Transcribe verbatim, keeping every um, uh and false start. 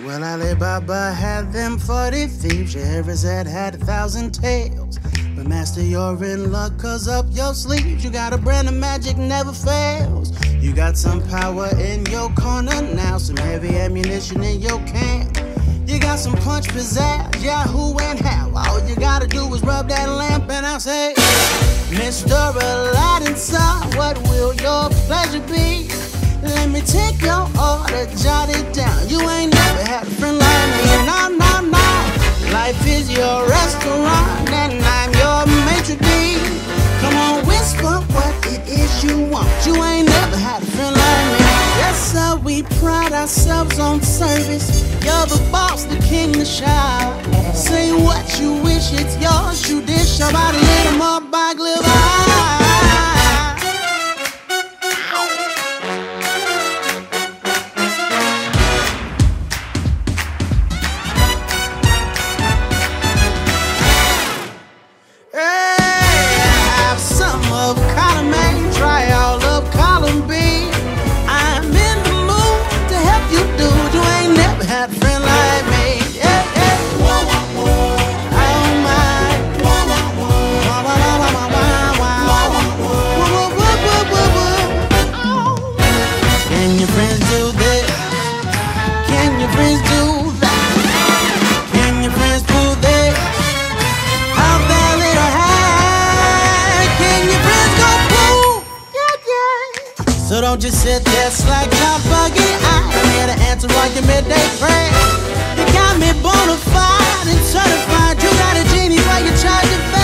Well, Alibaba had them forty thieves, Scheherazade had a thousand tales. But master, you're in luck, cause up your sleeves you got a brand of magic never fails. You got some power in your corner now, some heavy ammunition in your camp. You got some punch, pizzazz, Yahoo and how. All you gotta do is rub that lamp and I'll say, Mister Aladdin, son, what will your pleasure be? Let me take your order, jot it down. You ain't never had a friend like me, no, no, no. Life is your restaurant and I'm your maitre d'. Come on, whisper what it is you want. You ain't never had a friend like me. Yes, sir, we pride ourselves on service. You're the boss, the king, the shower. Say what you wish, it's yours. You dish about a little more by glitter. So don't just sit there slack your buggy. I'm here to answer all your midday prayers. You got me bona fide and certified. You got a genie while you charge your